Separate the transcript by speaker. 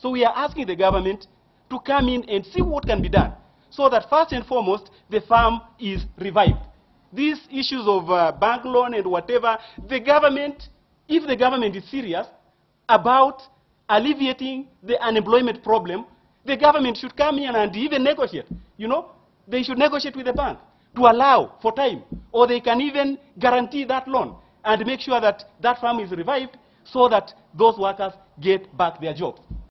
Speaker 1: So we are asking the government to come in and see what can be done so that first and foremost, the farm is revived. These issues of bank loan and whatever, the government, if the government is serious about alleviating the unemployment problem, the government should come in and even negotiate. You know, they should negotiate with the bank to allow for time, or they can even guarantee that loan and make sure that that farm is revived so that those workers get back their jobs.